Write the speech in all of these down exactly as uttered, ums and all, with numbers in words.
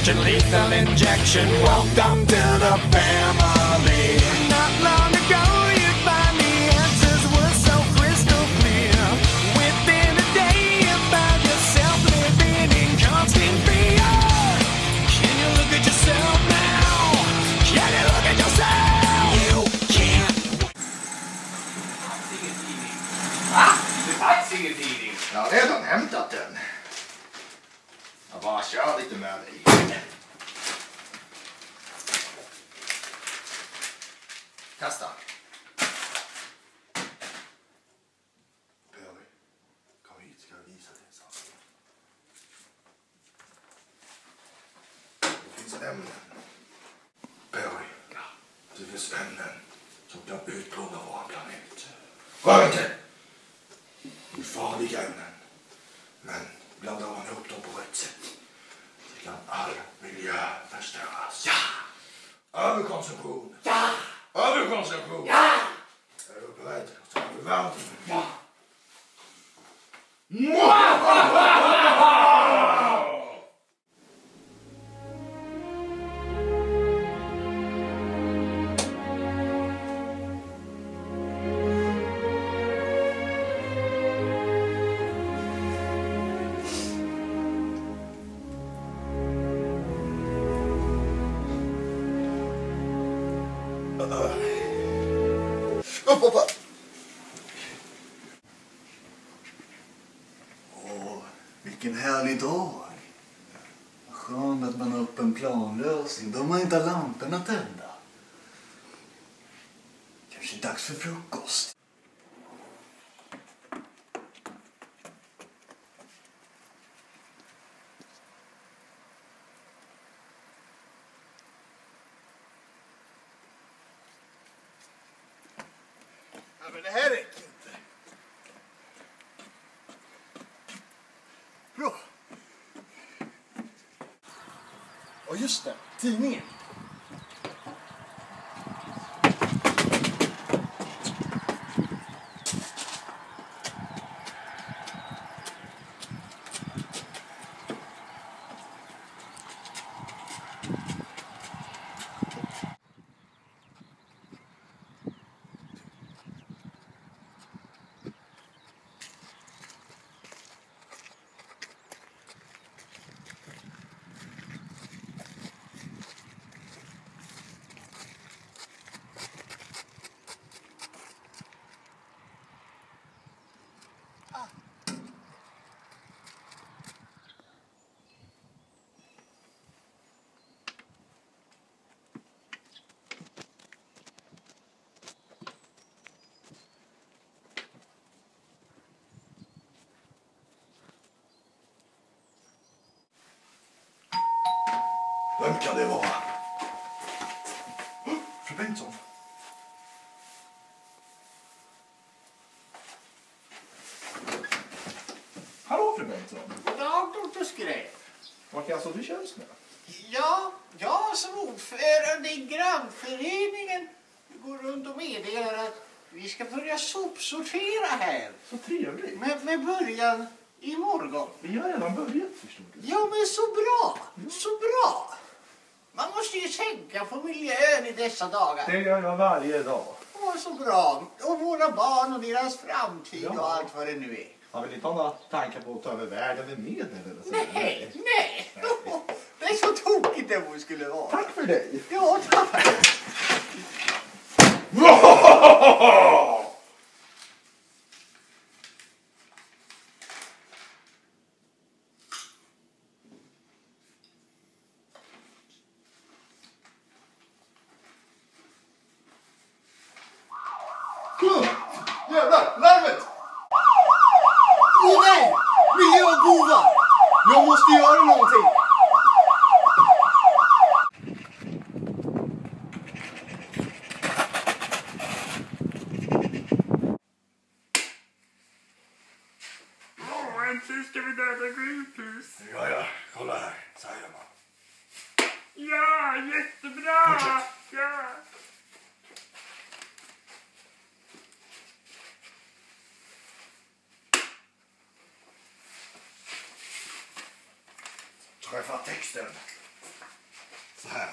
injection, lethal injection. Welcome to the family. Not long ago you'd find the answers were so crystal clear. Within a day you found yourself living in constant fear. Can you look at yourself now? Can you look at yourself? You can't. Va? Det fanns ingen tidning. Jag har redan hämtat den. Jag bara kör lite med dig. Kasta. Perry, kom hit, ska jag visa dig en sak. Det finns ämnen. Perry, det finns ämnen som kan utplåna vår planet. Rör inte! Det är farliga ämnen. Men blandar man ihop dem på rätt sätt så kan all miljö förstöras. Ja! Överkonsumtion. Ja! Överkonsumtion. Ja! Är du beredd att ta över världen? Ja! Upp, upp, upp. Åh, vilken härlig dag. Skönt att man har upp en planlösning. De har inte lamporna tända. Kanske dags för frukost. Ja, men det här räcker inte. Bra. Och just det, tidningen. Vem kan det vara? Fru Bengtsson. Hallå fru Bengtsson. Ja, doktor Skräp. Vad kan jag så du känns med? Ja, jag som ordförande i grannföreningen går runt och meddelar att vi ska börja sopsortera här. Så trevligt. Med, med början imorgon. Vi har redan börjat, förstår du. Ja, men så bra. Så bra. Man måste ju tänka på miljön i dessa dagar. Det gör jag varje dag. Åh, så bra. Och våra barn och deras framtid Ja. och allt vad det nu är. Har vi inte några tankar på att ta över världen med medel eller så? Nej, nej. Det är så tokigt det hon skulle vara. Tack för dig. Ja, tack. Jävlar, larmet! Åh nej! Miljöbovar! Jag måste göra någonting. Åh, äntligen ska vi döda Greenpeace. Ja, ja, kolla här. Så här gör man. Ja, jättebra! Fortsätt. Ja. Träffa texten. Så här.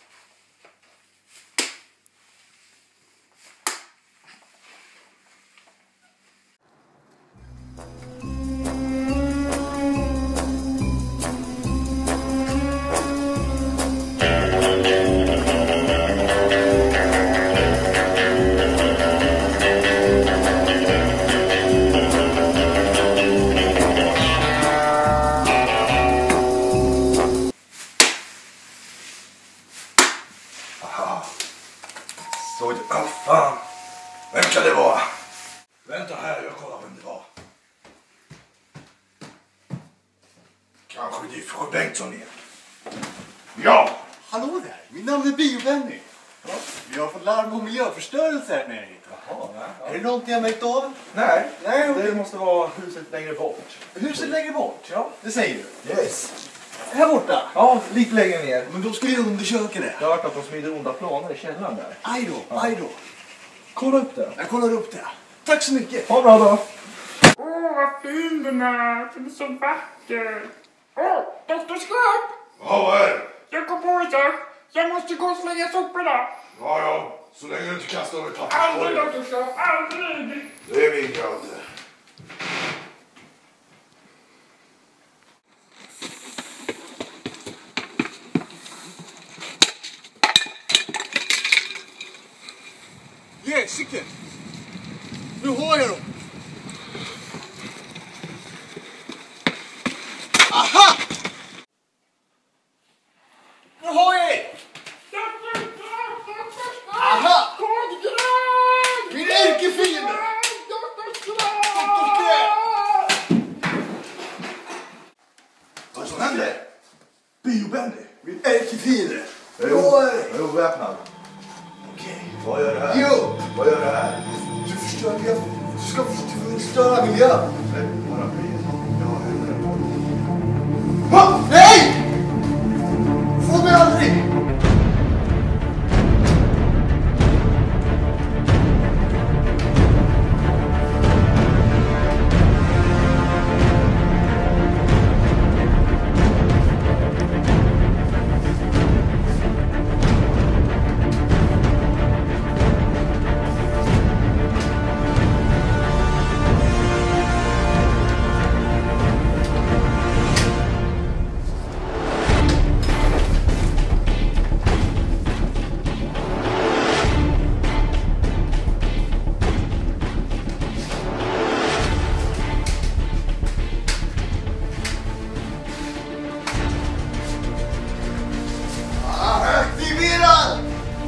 Så, ah fan. Vem kan det vara? Vänta här, jag kollar vem det var. Kanske det är fru Bengtsson igen. Ja! Hallå där, min namn är Bio-Benny. Ja, vi har fått larm om miljöförstörelse här nere. Jaha, nej. Är det någonting jag märkt av? Nej, Nej, det måste vara huset längre bort. Huset längre bort? Ja. Det säger du? Yes. Här borta? Ja, lite längre ner. Men då ska vi undersöka det. Jag har hört att de smider onda planer i källaren där. Aj då, aj då. Kolla upp det. Jag kollar upp det. Tack så mycket. Ha bra då. Åh, vad fin den är. Den är så vacker. Åh, doktor Skrap! Ja, vad är det? Jag kom på en sak. Jag måste gå och slänga soporna. Ja, ja. Så länge du inte kastar över Aldrig, papperskorgen. doktor Skrap. Aldrig. Det är min granne. Jäsiken! Nu har jag dem! Aha! Nu har jag er! Doktor Skrap, doktor Skrap. Aha! Kodgran! Min ärkefiende! Doktor Doktor Skrap! Vad som händer? Bio-Benny. Min ärkefiende! Jag är oväpnad. Okej. Vad gör det här? Jo! Vad gör det här? Du förstör miljön. Du ska förstöra miljön. Paraplyet. Jag har händerna på. Va? Nej! Få mig aldrig! Aktiverad!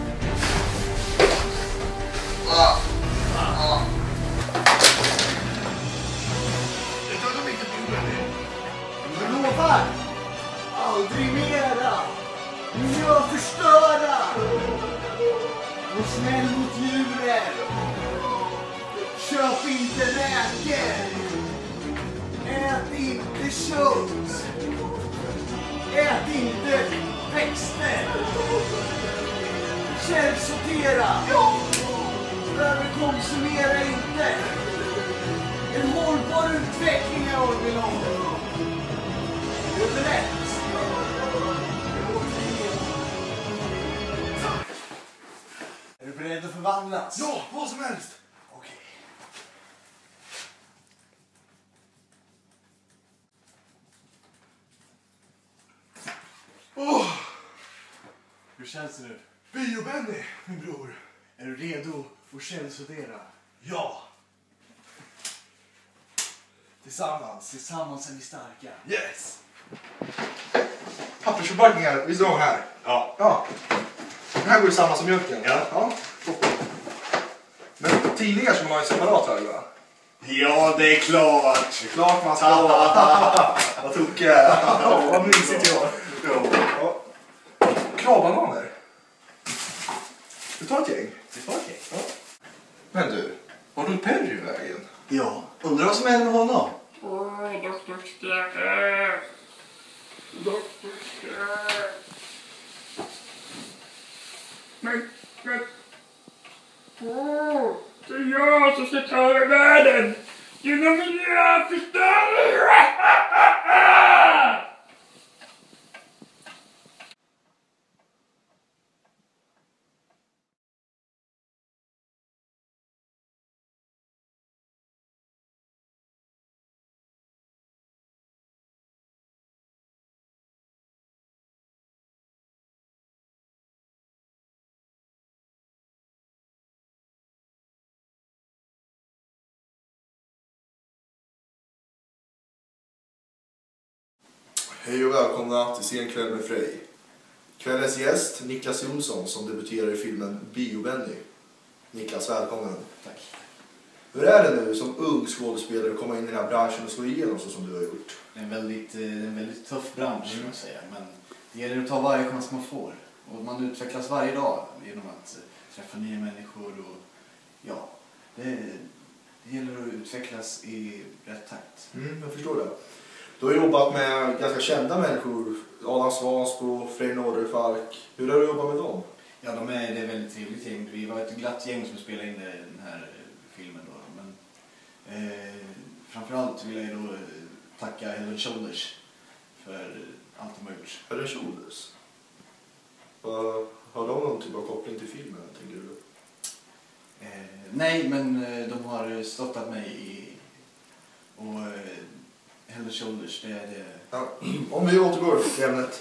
Det tar de inte Bio-Benny. Jag lovar! Aldrig mera! Miljöförstöra! Var snäll mot djuren! Köp inte räkor! Ät inte kött! Ät inte växter! Källsortera! Överkonsumera inte! En hållbar utveckling är vad vi vill ha! Är du beredd? Är du beredd att förvandlas? Ja, vad som helst. Okej. Åh, Hur känns det nu? Bio-Benny, min bror. Är du redo att källsortera? Ja. Tillsammans. Tillsammans är vi starka. Yes. Pappersförpackningar, visst är de här? Ja. Ja. Den här går ju samma som mjölken. Ja. Ja. Men tidningar som man har en separat hög, va? Ja, det är klart. Det är klart man ska ha. Vad tokig jag är. Ja, vad mysigt jag. Ja. Kravbananer. Du tar ett gäng. Det var okej. Ja. Men du, var tog Perry i vägen? Ja, undrar vad som händer med honom? Åh, doktor Skrap. Doktor Skrap. Men, men. Åh, det är jag som ska ta över världen. Genom miljöförstöring. Hej och välkomna till Sen kväll med Frej. Kvällens gäst, Niklas Jonsson, som debuterar i filmen Bio-Benny. Niklas, välkommen. Tack. Hur är det nu som ung skådespelare att komma in i den här branschen och slå igenom så som du har gjort? Det är en väldigt, det är en väldigt tuff bransch, mm. man säga. Men det gäller att ta varje chans man får. Och man utvecklas varje dag genom att träffa nya människor. Och, ja, det, det gäller att utvecklas i rätt takt. Mm, jag förstår det. Du har jobbat med ganska kända människor. Adam Svansbo, Frej Norderfalk. Hur har du jobbat med dem? Ja, de är, det är väldigt trevligt gäng. Vi var ett glatt gäng som spelade in den här filmen. Då. Men, eh, framförallt vill jag då tacka Head and Shoulders för allt de har gjort. Head and Shoulders? Uh, har de någon typ av koppling till filmen, tänker du? Eh, nej, men de har stöttat mig i... Och... Eh, Head and Shoulders, det är det... Ja, om vi återgår till ämnet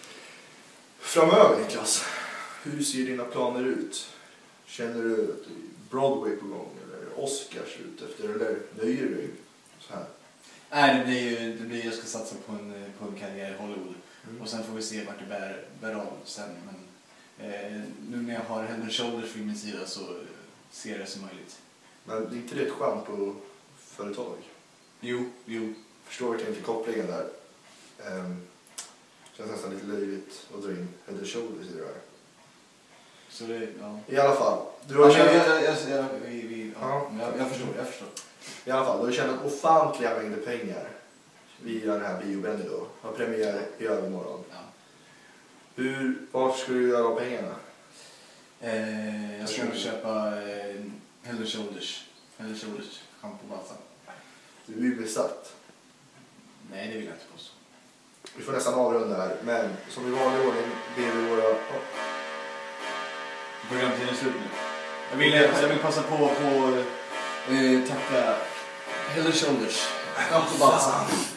framöver, Niklas. Hur ser dina planer ut? Känner du Broadway på gång eller Oscars ut efter, eller nöjer du dig så här? Nej, det blir ju, det blir, jag ska satsa på en, på en karriär i Hollywood. Mm. Och sen får vi se vart det bär, bär av sen. Men eh, nu när jag har Head and Shoulders vid min sida så ser jag det som möjligt. Men det är inte det ett skämt på företag? Jo, jo. Förstår jag inte kopplingen där. Um, känns nästan lite löjligt att dra in Head and Shoulders i det där. Så det, ja. I alla fall. Du har Ja, tjänat... jag, jag, jag, jag, vi, vi, ja. Ja. Jag, jag förstår, jag förstår. I alla fall, du har tjänat ofantliga mängder pengar via den här Bio-Benny då. Har premiär i övermorgon. Ja. Hur, vad ska du göra av pengarna? Eh, jag ska nog köpa eh, Head and Shoulders. Head and Shoulders, shampoo-bata. Du är ju besatt. Nej, det vill jag inte påstå. Vi får nästan avrunda här, men som i vanlig ordning ber vi våra... Oh. Programtiden är slut nu. Jag vill, jag vill passa på att eh, tacka Head and Shoulders. Shampoo-bata.